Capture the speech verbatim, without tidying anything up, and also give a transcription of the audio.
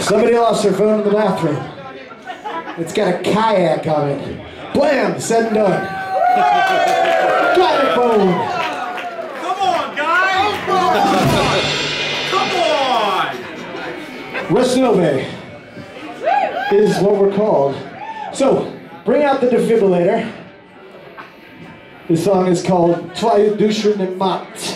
Somebody lost their phone in the bathroom. It's got a kayak on it. Blam! Said and done. Got it, phone. Come on, guys! Come on! Rest NOVAE is what we're called. So, bring out the defibrillator. This song is called Zwei Duschen im Matt.